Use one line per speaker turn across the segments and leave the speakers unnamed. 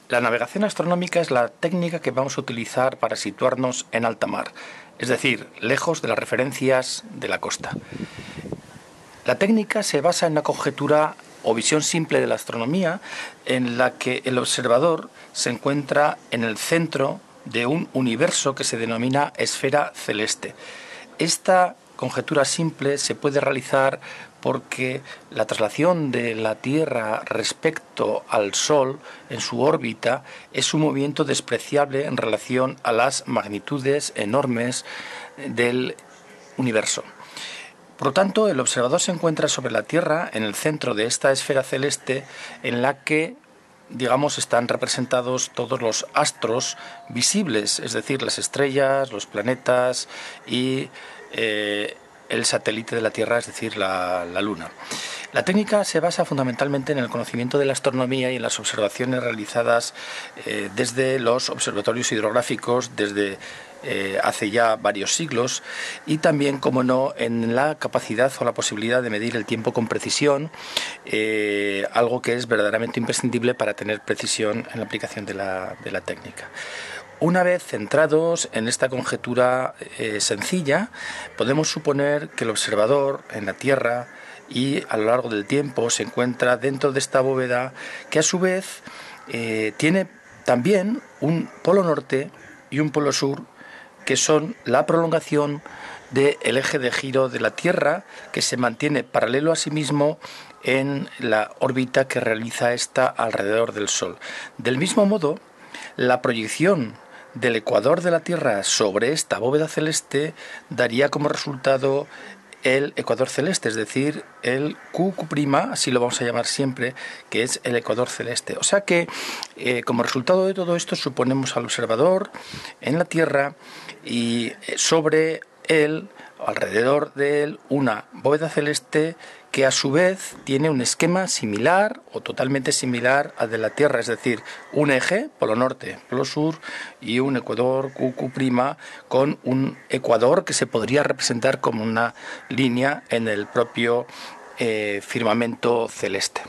La navegación astronómica es la técnica que vamos a utilizar para situarnos en alta mar, es decir, lejos de las referencias de la costa. La técnica se basa en la conjetura o visión simple de la astronomía, en la que el observador se encuentra en el centro de un universo que se denomina esfera celeste. Esta conjetura simple se puede realizar porque la traslación de la Tierra respecto al Sol en su órbita es un movimiento despreciable en relación a las magnitudes enormes del universo. Por lo tanto, el observador se encuentra sobre la Tierra, en el centro de esta esfera celeste, en la que, digamos, están representados todos los astros visibles, es decir, las estrellas, los planetas y el satélite de la Tierra, es decir, la Luna. La técnica se basa fundamentalmente en el conocimiento de la astronomía y en las observaciones realizadas desde los observatorios hidrográficos desde hace ya varios siglos, y también, como no, en la capacidad o la posibilidad de medir el tiempo con precisión, algo que es verdaderamente imprescindible para tener precisión en la aplicación de la técnica. Una vez centrados en esta conjetura sencilla, podemos suponer que el observador en la Tierra y a lo largo del tiempo se encuentra dentro de esta bóveda que a su vez tiene también un polo norte y un polo sur, que son la prolongación del eje de giro de la Tierra, que se mantiene paralelo a sí mismo en la órbita que realiza esta alrededor del Sol. Del mismo modo, la proyección del ecuador de la Tierra sobre esta bóveda celeste daría como resultado el ecuador celeste, es decir, el QQ', así lo vamos a llamar siempre, que es el ecuador celeste. O sea que, como resultado de todo esto, suponemos al observador en la Tierra y sobre él, alrededor de él, una bóveda celeste que a su vez tiene un esquema similar o totalmente similar al de la Tierra, es decir, un eje, polo norte, polo sur, y un ecuador QQ', con un ecuador que se podría representar como una línea en el propio firmamento celeste.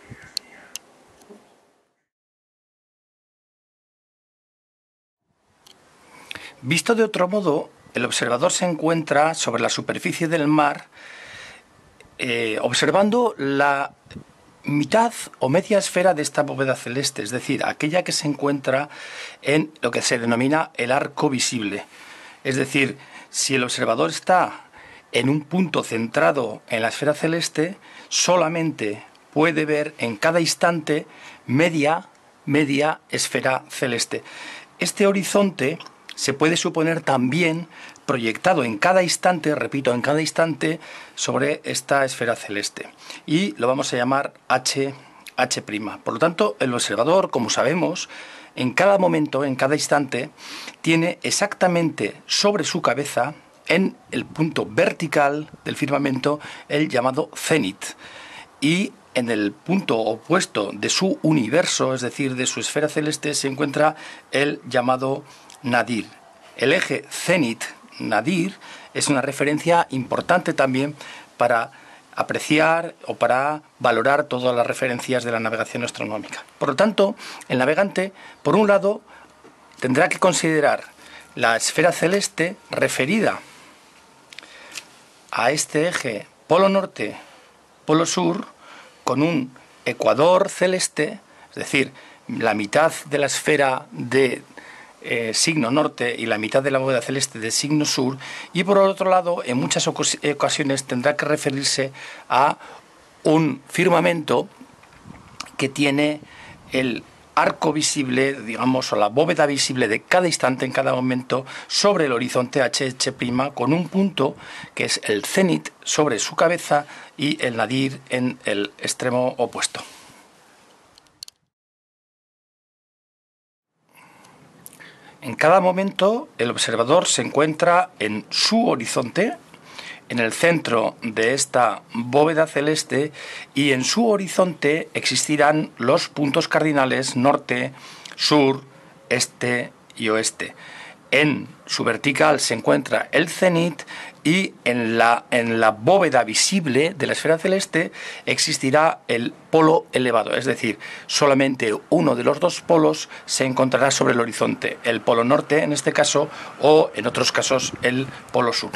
Visto de otro modo, el observador se encuentra sobre la superficie del mar, observando la mitad o media esfera de esta bóveda celeste, es decir, aquella que se encuentra en lo que se denomina el arco visible. Es decir, si el observador está en un punto centrado en la esfera celeste, solamente puede ver en cada instante media esfera celeste. Este horizonte se puede suponer también proyectado en cada instante, repito, en cada instante, sobre esta esfera celeste. Y lo vamos a llamar H'. Por lo tanto, el observador, como sabemos, en cada momento, en cada instante, tiene exactamente sobre su cabeza, en el punto vertical del firmamento, el llamado cenit. Y en el punto opuesto de su universo, es decir, de su esfera celeste, se encuentra el llamado nadir. El eje cenit-nadir es una referencia importante también para apreciar o para valorar todas las referencias de la navegación astronómica. Por lo tanto, el navegante, por un lado, tendrá que considerar la esfera celeste referida a este eje polo norte, polo sur, con un ecuador celeste, es decir, la mitad de la esfera de signo norte y la mitad de la bóveda celeste de signo sur, y por otro lado, en muchas ocasiones tendrá que referirse a un firmamento que tiene el arco visible, digamos, o la bóveda visible de cada instante, en cada momento, sobre el horizonte H', con un punto que es el cenit sobre su cabeza y el nadir en el extremo opuesto. En cada momento, el observador se encuentra en su horizonte, en el centro de esta bóveda celeste, y en su horizonte existirán los puntos cardinales norte, sur, este y oeste. En su vertical se encuentra el cenit y en la bóveda visible de la esfera celeste existirá el polo elevado, es decir, solamente uno de los dos polos se encontrará sobre el horizonte, el polo norte en este caso o en otros casos el polo sur.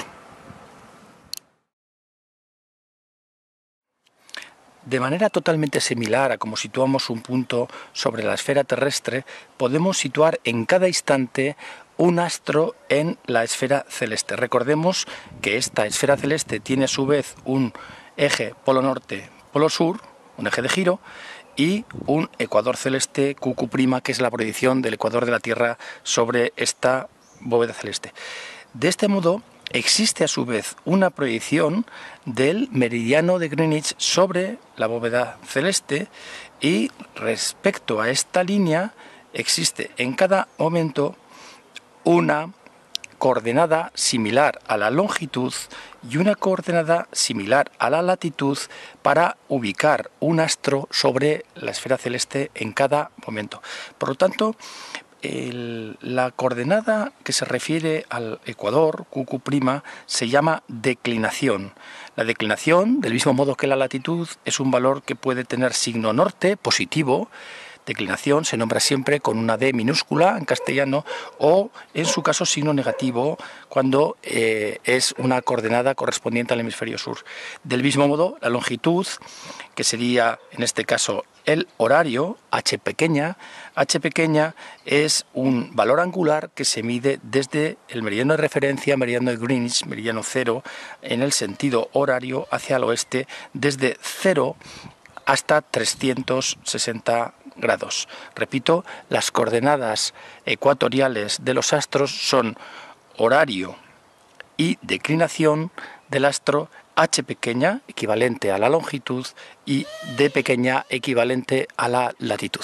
De manera totalmente similar a como situamos un punto sobre la esfera terrestre, podemos situar en cada instante un astro en la esfera celeste. Recordemos que esta esfera celeste tiene a su vez un eje polo norte, polo sur, un eje de giro, y un ecuador celeste QQ', que es la proyección del ecuador de la Tierra sobre esta bóveda celeste. De este modo, existe a su vez una proyección del meridiano de Greenwich sobre la bóveda celeste y respecto a esta línea existe en cada momento una coordenada similar a la longitud y una coordenada similar a la latitud para ubicar un astro sobre la esfera celeste en cada momento. Por lo tanto, la coordenada que se refiere al ecuador, QQ', se llama declinación. La declinación, del mismo modo que la latitud, es un valor que puede tener signo norte, positivo. Declinación se nombra siempre con una D minúscula en castellano o, en su caso, signo negativo cuando es una coordenada correspondiente al hemisferio sur. Del mismo modo, la longitud, que sería en este caso el horario, h pequeña es un valor angular que se mide desde el meridiano de referencia, meridiano de Greenwich, meridiano cero, en el sentido horario hacia el oeste, desde 0 hasta 360 grados. Repito, las coordenadas ecuatoriales de los astros son horario y declinación del astro, h pequeña, equivalente a la longitud, y d pequeña, equivalente a la latitud.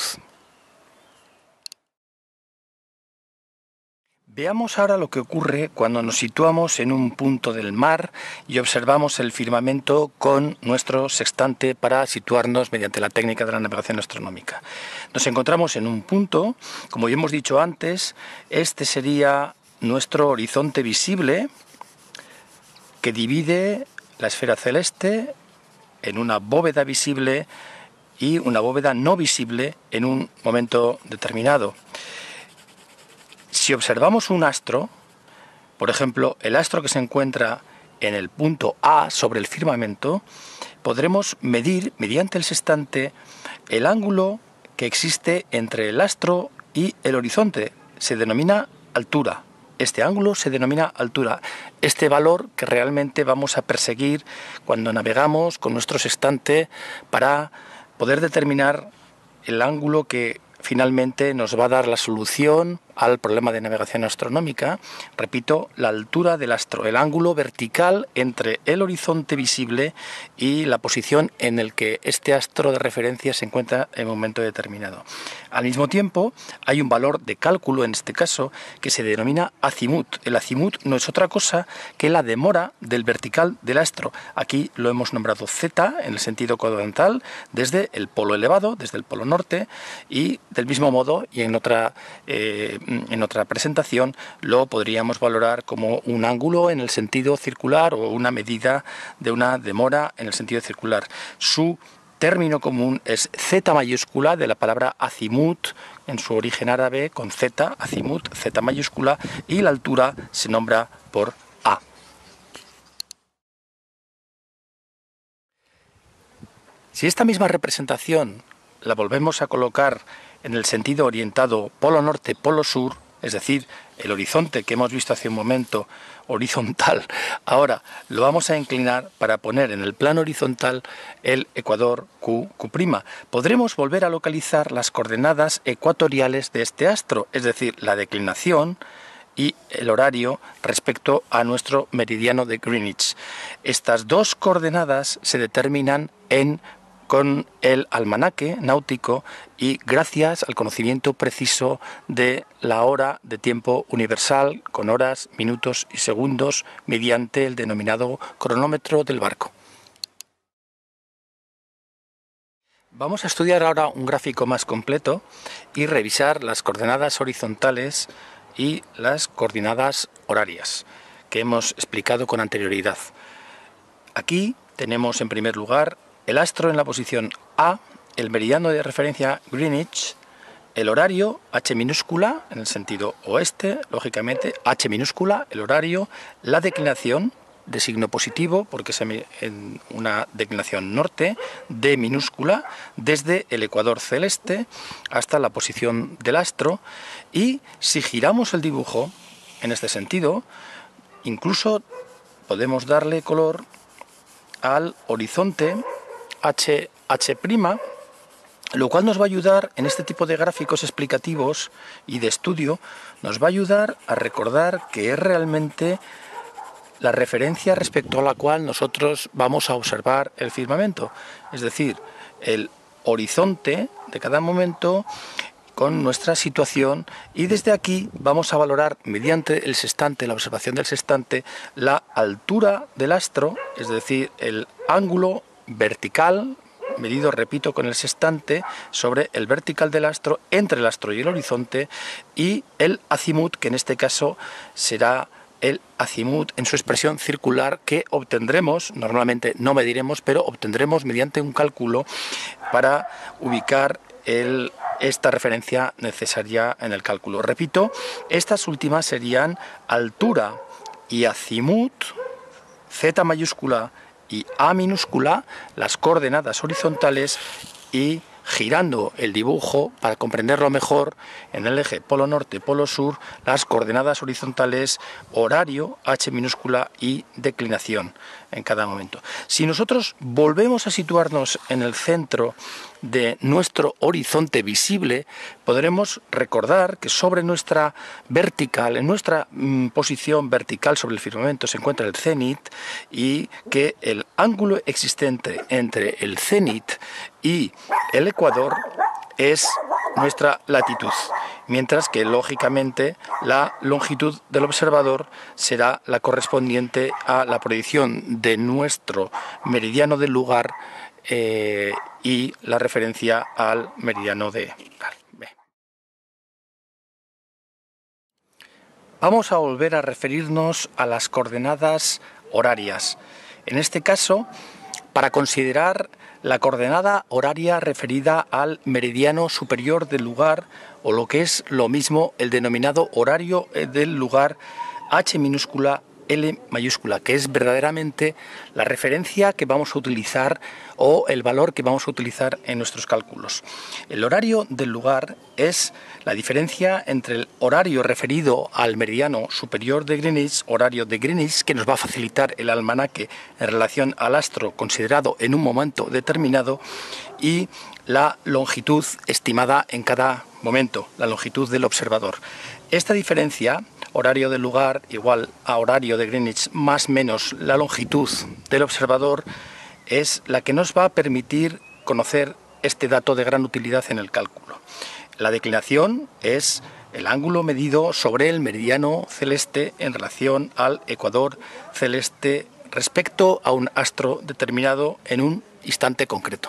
Veamos ahora lo que ocurre cuando nos situamos en un punto del mar y observamos el firmamento con nuestro sextante para situarnos mediante la técnica de la navegación astronómica. Nos encontramos en un punto, como ya hemos dicho antes, este sería nuestro horizonte visible que divide la esfera celeste en una bóveda visible y una bóveda no visible en un momento determinado. Si observamos un astro, por ejemplo, el astro que se encuentra en el punto A sobre el firmamento, podremos medir mediante el sextante el ángulo que existe entre el astro y el horizonte. Se denomina altura. Este ángulo se denomina altura. Este valor que realmente vamos a perseguir cuando navegamos con nuestro sextante para poder determinar el ángulo que finalmente nos va a dar la solución al problema de navegación astronómica. Repito, la altura del astro, el ángulo vertical entre el horizonte visible y la posición en el que este astro de referencia se encuentra en un momento determinado. Al mismo tiempo, hay un valor de cálculo, en este caso, que se denomina azimut. El azimut no es otra cosa que la demora del vertical del astro. Aquí lo hemos nombrado z, en el sentido cuadrantal, desde el polo elevado, desde el polo norte, y del mismo modo, y en otra presentación, lo podríamos valorar como un ángulo en el sentido circular o una medida de una demora en el sentido circular. Su término común es z mayúscula, de la palabra azimut, en su origen árabe, con z, azimut, z mayúscula, y la altura se nombra por a. Si esta misma representación la volvemos a colocar en el sentido orientado polo norte, polo sur, es decir, el horizonte que hemos visto hace un momento horizontal, ahora lo vamos a inclinar para poner en el plano horizontal el ecuador QQ'. Podremos volver a localizar las coordenadas ecuatoriales de este astro, es decir, la declinación y el horario respecto a nuestro meridiano de Greenwich. Estas dos coordenadas se determinan con el almanaque náutico y gracias al conocimiento preciso de la hora de tiempo universal con horas, minutos y segundos mediante el denominado cronómetro del barco. Vamos a estudiar ahora un gráfico más completo y revisar las coordenadas horizontales y las coordenadas horarias que hemos explicado con anterioridad. Aquí tenemos en primer lugar el astro en la posición A, el meridiano de referencia Greenwich, el horario H minúscula en el sentido oeste, lógicamente H minúscula, el horario, la declinación de signo positivo porque es en una declinación norte, D minúscula, desde el ecuador celeste hasta la posición del astro, y si giramos el dibujo en este sentido, incluso podemos darle color al horizonte H', lo cual nos va a ayudar en este tipo de gráficos explicativos y de estudio, nos va a ayudar a recordar que es realmente la referencia respecto a la cual nosotros vamos a observar el firmamento, es decir, el horizonte de cada momento con nuestra situación, y desde aquí vamos a valorar mediante el sextante, la observación del sextante, la altura del astro, es decir, el ángulo vertical medido, repito, con el sextante sobre el vertical del astro, entre el astro y el horizonte, y el azimut, que en este caso será el azimut en su expresión circular, que obtendremos, normalmente no mediremos, pero obtendremos mediante un cálculo para ubicar esta referencia necesaria en el cálculo. Repito, estas últimas serían altura y azimut, Z mayúscula y A minúscula, las coordenadas horizontales, y girando el dibujo para comprenderlo mejor en el eje polo norte, polo sur, las coordenadas horizontales, horario, H minúscula y declinación en cada momento. Si nosotros volvemos a situarnos en el centro de nuestro horizonte visible, podremos recordar que sobre nuestra vertical, en nuestra posición vertical sobre el firmamento, se encuentra el cenit, y que el ángulo existente entre el cenit y el ecuador es nuestra latitud, mientras que lógicamente la longitud del observador será la correspondiente a la proyección de nuestro meridiano del lugar y la referencia al meridiano de B. Vamos a volver a referirnos a las coordenadas horarias. En este caso, para considerar la coordenada horaria referida al meridiano superior del lugar, o lo que es lo mismo, el denominado horario del lugar, H minúscula, L mayúscula, que es verdaderamente la referencia que vamos a utilizar o el valor que vamos a utilizar en nuestros cálculos. El horario del lugar es la diferencia entre el horario referido al meridiano superior de Greenwich, horario de Greenwich, que nos va a facilitar el almanaque en relación al astro considerado en un momento determinado, y la longitud estimada en cada momento, la longitud del observador. Esta diferencia, horario del lugar igual a horario de Greenwich más menos la longitud del observador, es la que nos va a permitir conocer este dato de gran utilidad en el cálculo. La declinación es el ángulo medido sobre el meridiano celeste en relación al ecuador celeste respecto a un astro determinado en un instante concreto.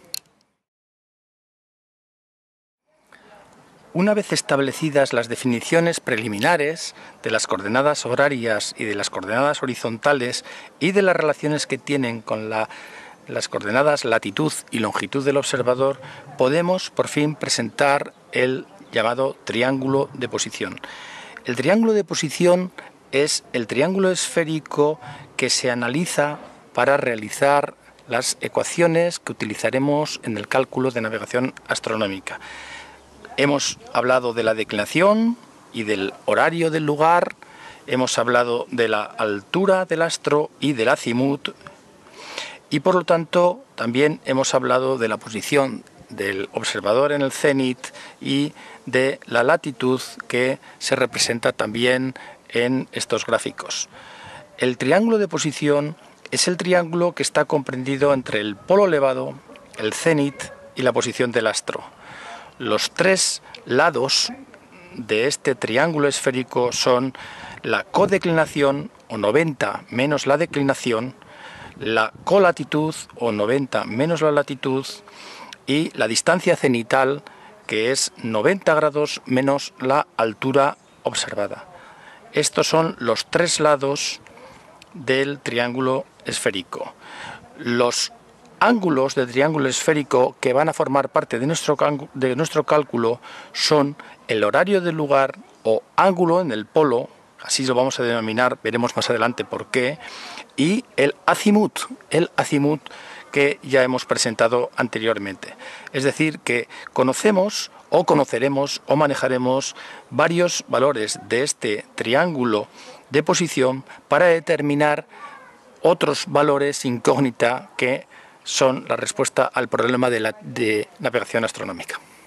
Una vez establecidas las definiciones preliminares de las coordenadas horarias y de las coordenadas horizontales y de las relaciones que tienen con las coordenadas latitud y longitud del observador, podemos por fin presentar el llamado triángulo de posición. El triángulo de posición es el triángulo esférico que se analiza para realizar las ecuaciones que utilizaremos en el cálculo de navegación astronómica. Hemos hablado de la declinación y del horario del lugar, hemos hablado de la altura del astro y del azimut, y por lo tanto también hemos hablado de la posición del observador en el cenit y de la latitud que se representa también en estos gráficos. El triángulo de posición es el triángulo que está comprendido entre el polo elevado, el cenit y la posición del astro. Los tres lados de este triángulo esférico son la codeclinación, o 90 menos la declinación, la colatitud, o 90 menos la latitud, y la distancia cenital, que es 90 grados menos la altura observada. Estos son los tres lados del triángulo esférico. Los ángulos del triángulo esférico que van a formar parte de nuestro cálculo son el horario del lugar o ángulo en el polo, así lo vamos a denominar, veremos más adelante por qué, y el azimut que ya hemos presentado anteriormente. Es decir, que conocemos o conoceremos o manejaremos varios valores de este triángulo de posición para determinar otros valores incógnita que son la respuesta al problema de navegación astronómica.